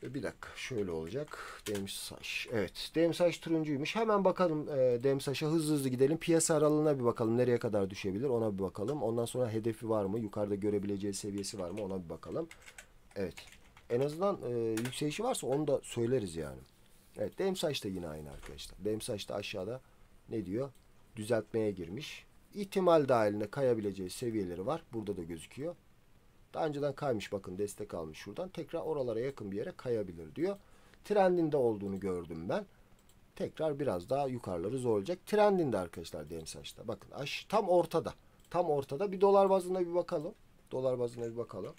Bir dakika, şöyle olacak. Demsaş. Evet, Demsaş turuncuymuş. Hemen bakalım Demsaş'a, hızlı hızlı gidelim. Piyasa aralığına bir bakalım. Nereye kadar düşebilir ona bir bakalım. Ondan sonra hedefi var mı? Yukarıda görebileceği seviyesi var mı? Ona bir bakalım. Evet. En azından yükselişi varsa onu da söyleriz yani. Evet, Demsaş da yine aynı arkadaşlar. Demsaş da aşağıda ne diyor? Düzeltmeye girmiş. İhtimal dahilinde kayabileceği seviyeleri var. Burada da gözüküyor. Daha önceden kaymış, bakın destek almış şuradan. Tekrar oralara yakın bir yere kayabilir diyor. Trendinde olduğunu gördüm ben. Tekrar biraz daha yukarıları zorlayacak. Trendinde arkadaşlar Demsaç'ta. Bakın tam ortada. Tam ortada. Bir dolar bazında bir bakalım. Dolar bazında bir bakalım.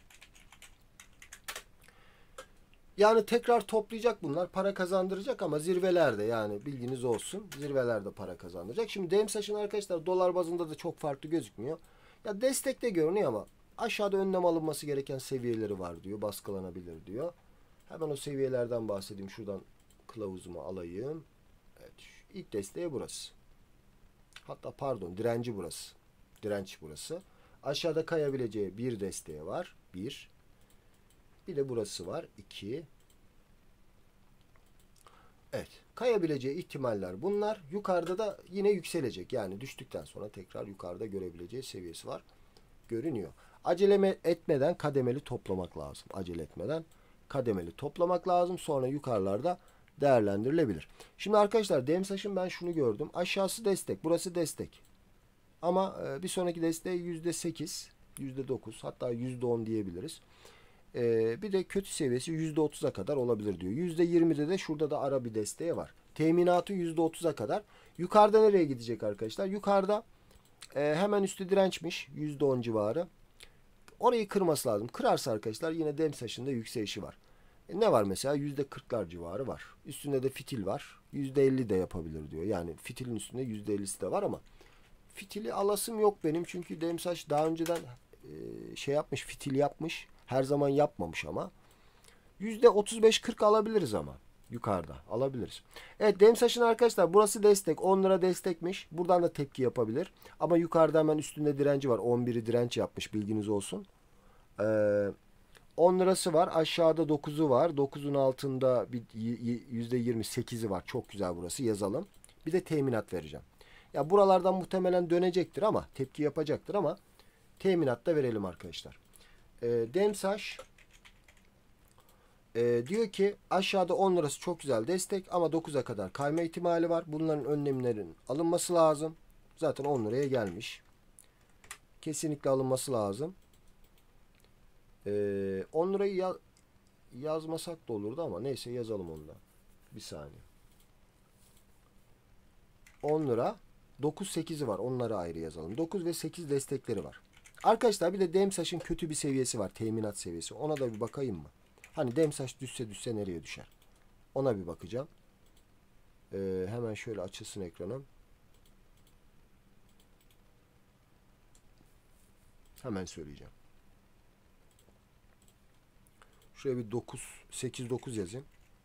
Yani tekrar toplayacak bunlar. Para kazandıracak ama zirvelerde, yani bilginiz olsun. Zirvelerde para kazandıracak. Şimdi Demsaç'ın arkadaşlar dolar bazında da çok farklı gözükmüyor. Ya destekte görünüyor ama aşağıda önlem alınması gereken seviyeleri var diyor. Baskılanabilir diyor. Hemen o seviyelerden bahsedeyim. Şuradan kılavuzumu alayım. Evet, ilk desteği burası. Hatta pardon, direnci burası. Direnç burası. Aşağıda kayabileceği bir desteği var. Bir. Bir de burası var. 2. Evet. Kayabileceği ihtimaller bunlar. Yukarıda da yine yükselecek. Yani düştükten sonra tekrar yukarıda görebileceği seviyesi var. Görünüyor. Acele etmeden kademeli toplamak lazım. Acele etmeden kademeli toplamak lazım. Sonra yukarılarda değerlendirilebilir. Şimdi arkadaşlar Demsaç'ın ben şunu gördüm. Aşağısı destek. Burası destek. Ama bir sonraki desteği %8, %9, hatta %10 diyebiliriz. Bir de kötü seviyesi %30'a kadar olabilir diyor. %20'de de şurada da ara bir desteği var. Teminatı %30'a kadar. Yukarıda nereye gidecek arkadaşlar? Yukarıda hemen üstü dirençmiş. %10 civarı. Orayı kırması lazım. Kırarsa arkadaşlar yine Demsaç'ın da yükselişi var. Ne var mesela? %40'lar civarı var. Üstünde de fitil var. %50 de yapabilir diyor. Yani fitilin üstünde %50'si de var ama fitili alasım yok benim. Çünkü Demsaç daha önceden şey yapmış, fitil yapmış. Her zaman yapmamış ama. %35-40 alabiliriz ama. Yukarıda alabiliriz. Evet, Demsaç'ın arkadaşlar burası destek. 10 lira destekmiş. Buradan da tepki yapabilir. Ama yukarıda hemen üstünde direnci var. 11'i direnç yapmış, bilginiz olsun. 10 lirası var. Aşağıda 9'u var. 9'un altında bir %28'i var. Çok güzel burası. Yazalım. Bir de teminat vereceğim. Ya buralardan muhtemelen dönecektir ama tepki yapacaktır ama teminat da verelim arkadaşlar. Demsaç diyor ki aşağıda 10 lirası çok güzel destek ama 9'a kadar kayma ihtimali var. Bunların önlemlerin alınması lazım. Zaten 10 liraya gelmiş. Kesinlikle alınması lazım. 10 lirayı yazmasak da olurdu ama neyse, yazalım onu da. Bir saniye. 10 lira. 9-8'i var. Onları ayrı yazalım. 9 ve 8 destekleri var. Arkadaşlar bir de Demsaç'ın kötü bir seviyesi var. Teminat seviyesi. Ona da bir bakayım mı? Hani Demsaç düşse nereye düşer? Ona bir bakacağım. Hemen şöyle açılsın ekranım. Hemen söyleyeceğim. Şuraya bir 8-9 yazayım.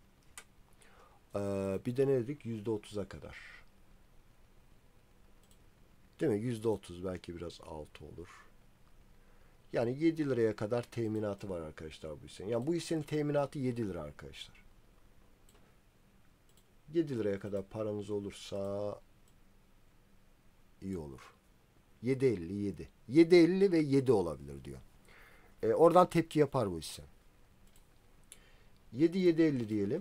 Bir de ne dedik? %30'a kadar. Değil mi? %30, belki biraz altı olur. Yani 7 liraya kadar teminatı var arkadaşlar bu hissenin. Yani bu hissenin teminatı 7 lira arkadaşlar. 7 liraya kadar paranız olursa iyi olur. 7.50 7.50 ve 7 olabilir diyor. Oradan tepki yapar bu hisse. 7.50 diyelim.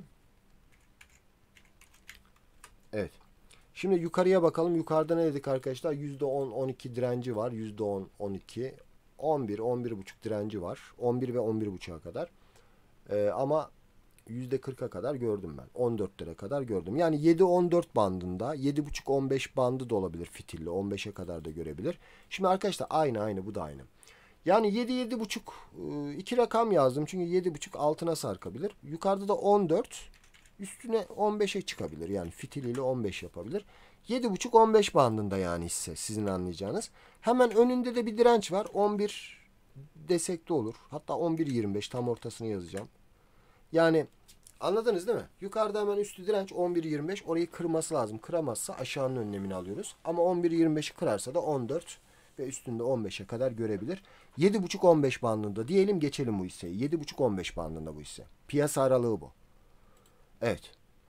Evet. Şimdi yukarıya bakalım. Yukarıda ne dedik arkadaşlar? %10-12 direnci var. %10-12. 11-11,5 direnci var. 11 ve 11,5'a kadar. Ama %40'a kadar gördüm ben. 14'lere kadar gördüm. Yani 7-14 bandında. 7,5-15 bandı da olabilir fitilli. 15'e kadar da görebilir. Şimdi arkadaşlar aynı. Bu da aynı. Yani 7-7,5 iki rakam yazdım. Çünkü 7,5 altına sarkabilir. Yukarıda da 14. Üstüne 15'e çıkabilir. Yani fitiliyle 15 yapabilir. 7,5-15 bandında yani hisse, sizin anlayacağınız. Hemen önünde de bir direnç var. 11 desek de olur. Hatta 11.25 tam ortasını yazacağım. Yani anladınız değil mi? Yukarıda hemen üstü direnç 11.25. Orayı kırması lazım. Kıramazsa aşağının önlemini alıyoruz. Ama 11.25'i kırarsa da 14 ve üstünde 15'e kadar görebilir. 7,5-15 bandında diyelim, geçelim bu hisseyi. 7,5-15 bandında bu hisse. Piyasa aralığı bu. Evet.